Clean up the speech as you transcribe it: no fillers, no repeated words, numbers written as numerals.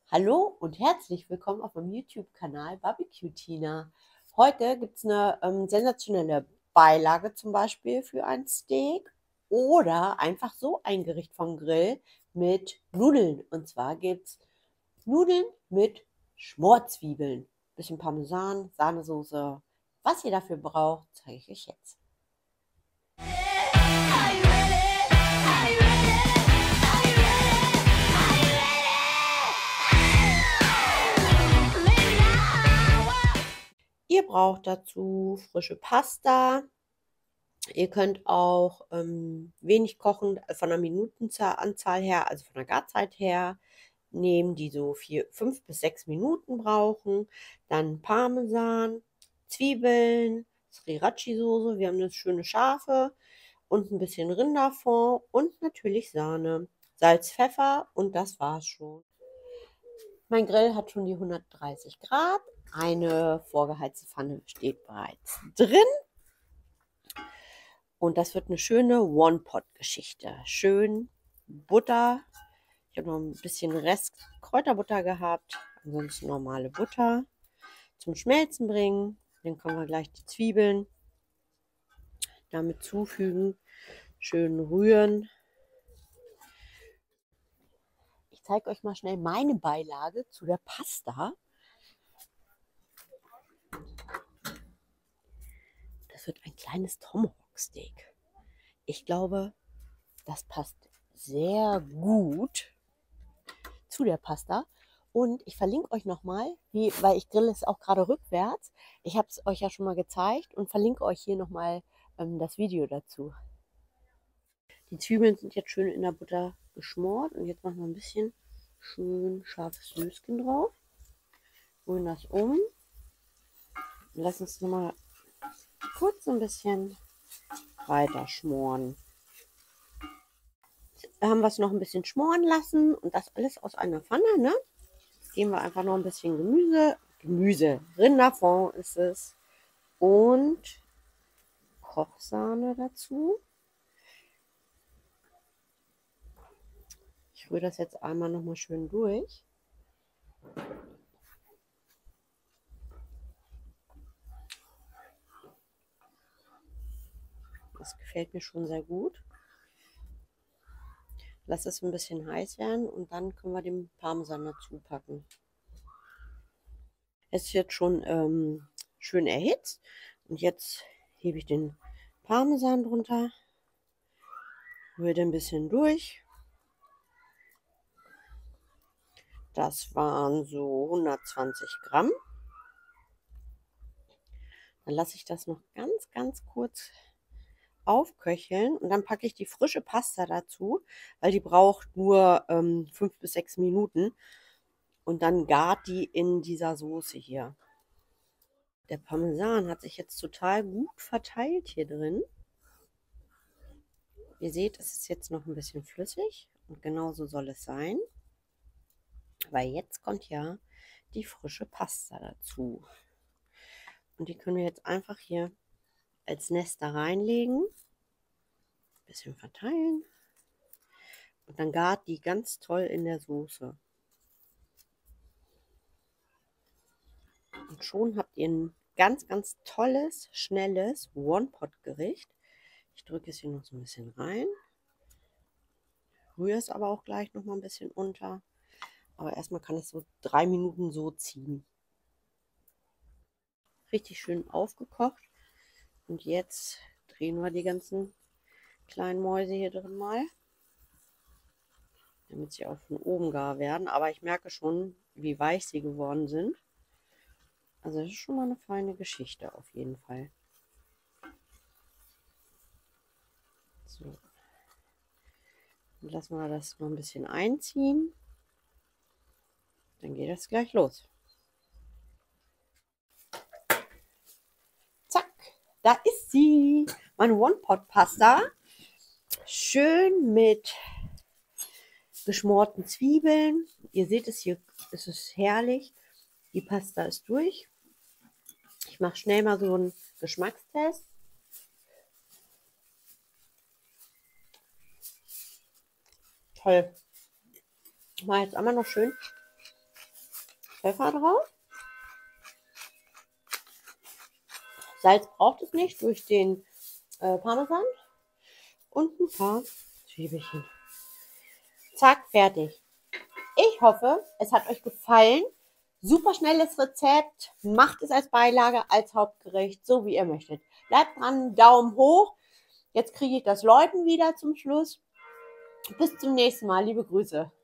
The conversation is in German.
Hallo und herzlich willkommen auf meinem YouTube-Kanal Barbecue Tina. Heute gibt es eine sensationelle Beilage zum Beispiel für ein Steak oder einfach so ein Gericht vom Grill mit Nudeln. Und zwar gibt es Nudeln mit Schmorzwiebeln, bisschen Parmesan, Sahnesoße. Was ihr dafür braucht, zeige ich euch jetzt. Ihr braucht dazu frische Pasta. Ihr könnt auch wenig kochen, von der Minutenanzahl her, also von der Garzeit her, nehmen, die so 5 bis 6 Minuten brauchen. Dann Parmesan, Zwiebeln, Sriracha-Soße, wir haben eine schöne scharfe und ein bisschen Rinderfond und natürlich Sahne, Salz, Pfeffer und das war's schon. Mein Grill hat schon die 130 Grad. Eine vorgeheizte Pfanne steht bereits drin. Und das wird eine schöne One-Pot-Geschichte. Schön Butter. Ich habe noch ein bisschen Rest Kräuterbutter gehabt. Ansonsten normale Butter. Zum Schmelzen bringen. Dann können wir gleich die Zwiebeln damit zufügen. Schön rühren. Ich zeige euch mal schnell meine Beilage zu der Pasta. Das wird ein kleines Tomahawk-Steak. Ich glaube, das passt sehr gut zu der Pasta. Und ich verlinke euch nochmal, weil ich grille es auch gerade rückwärts. Ich habe es euch ja schon mal gezeigt und verlinke euch hier nochmal das Video dazu. Die Zwiebeln sind jetzt schön in der Butter geschmort und jetzt machen wir ein bisschen schön scharfes Löschen drauf. Rühren das um und lassen es nochmal kurz ein bisschen weiter schmoren. Da haben wir es noch ein bisschen schmoren lassen und das alles aus einer Pfanne, ne? Jetzt geben wir einfach noch ein bisschen Rinderfond ist es und Kochsahne dazu. Ich rühre das jetzt einmal noch mal schön durch. Das gefällt mir schon sehr gut. Lass es ein bisschen heiß werden und dann können wir den Parmesan dazu packen. Es ist jetzt schon schön erhitzt und jetzt hebe ich den Parmesan drunter, rühre den ein bisschen durch. Das waren so 120 Gramm. Dann lasse ich das noch ganz kurz aufköcheln und dann packe ich die frische Pasta dazu, weil die braucht nur 5 bis 6 Minuten und dann gart die in dieser Soße hier. Der Parmesan hat sich jetzt total gut verteilt hier drin. Ihr seht, es ist jetzt noch ein bisschen flüssig und genauso soll es sein, weil jetzt kommt ja die frische Pasta dazu. Und die können wir jetzt einfach hier als Nester reinlegen. Bisschen verteilen. Und dann gart die ganz toll in der Soße. Und schon habt ihr ein ganz tolles, schnelles One-Pot-Gericht. Ich drücke es hier noch so ein bisschen rein. Rühre es aber auch gleich noch mal ein bisschen unter. Aber erstmal kann es so 3 Minuten so ziehen. Richtig schön aufgekocht. Und jetzt drehen wir die ganzen kleinen Mäuse hier drin mal, damit sie auch von oben gar werden. Aber ich merke schon, wie weich sie geworden sind. Also das ist schon mal eine feine Geschichte auf jeden Fall. So. Dann lassen wir das noch ein bisschen einziehen. Dann geht das gleich los. Zack, da ist sie. Meine One-Pot-Pasta. Schön mit geschmorten Zwiebeln. Ihr seht es hier, es ist herrlich. Die Pasta ist durch. Ich mache schnell mal so einen Geschmackstest. Toll. Ich mache jetzt einmal noch schön Pfeffer drauf. Salz braucht es nicht durch den Parmesan. Und ein paar Zwiebelchen. Zack, fertig. Ich hoffe, es hat euch gefallen. Super schnelles Rezept. Macht es als Beilage, als Hauptgericht, so wie ihr möchtet. Bleibt dran, Daumen hoch. Jetzt kriege ich das Läuten wieder zum Schluss. Bis zum nächsten Mal. Liebe Grüße.